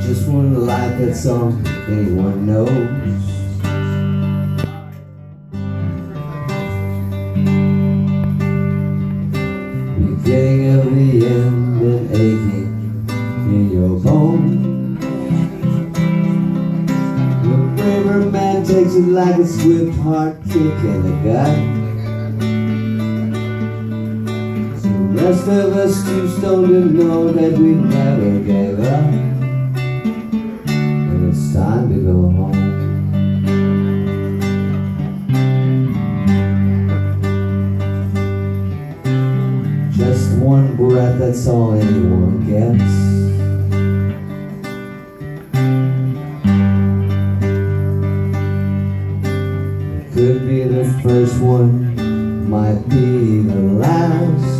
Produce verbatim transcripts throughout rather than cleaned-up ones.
Just one life, that's all anyone knows. Beginning of the end and aching in your bones. The braver man takes it like a swift heart kick in the gut. The rest of us too stoned to know that we never gave up. And it's time to go home. Just one breath, that's all anyone gets. It could be the first one, might be the last.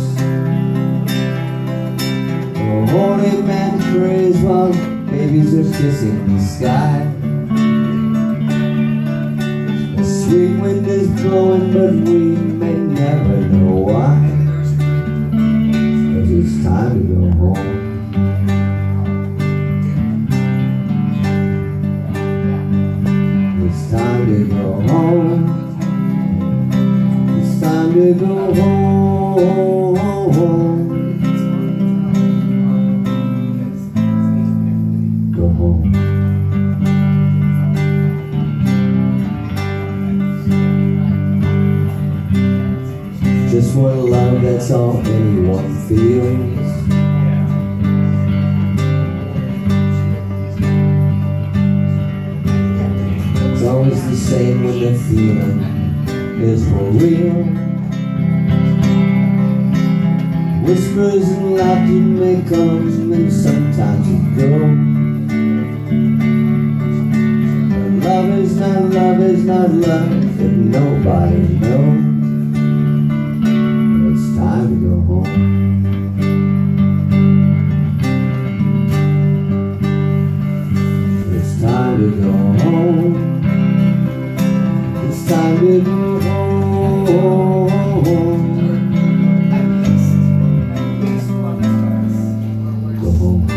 The holy man prays while babies are kissing the sky. The sweet wind is blowing, but we may never know why. It's time to go home. It's time to go home. It's time to go home. Go home. Just one love, that's all anyone feels. It's always the same when the feeling is for real. Whispers and laughter may come and sometimes it goes. But love is not love is not love that nobody knows. Time to go home. It's time to go home. It's time to go home. Go home.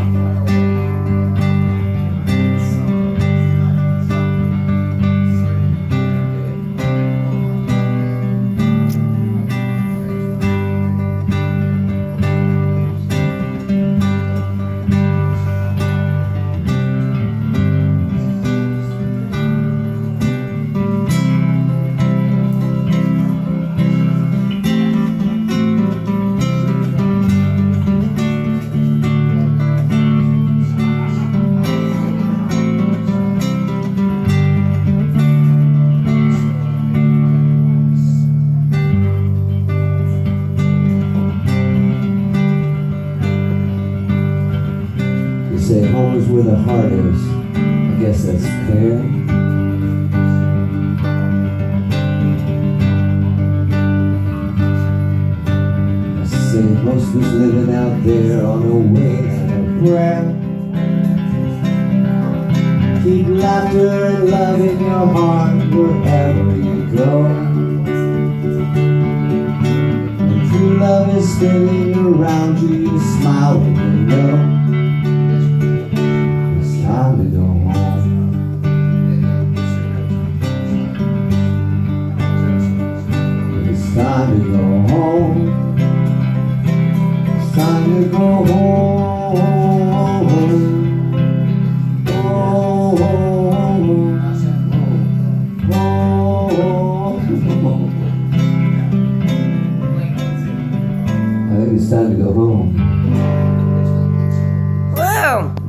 Say home is where the heart is. I guess that's fair. I say most was living out there on a wing and a breath. Keep laughter and love in your heart wherever you go. And true love is spinning around you, you smile when you know. Time to go home. It's time to go home. It's time to go home. Oh, home. I think it's time to go home. Wow!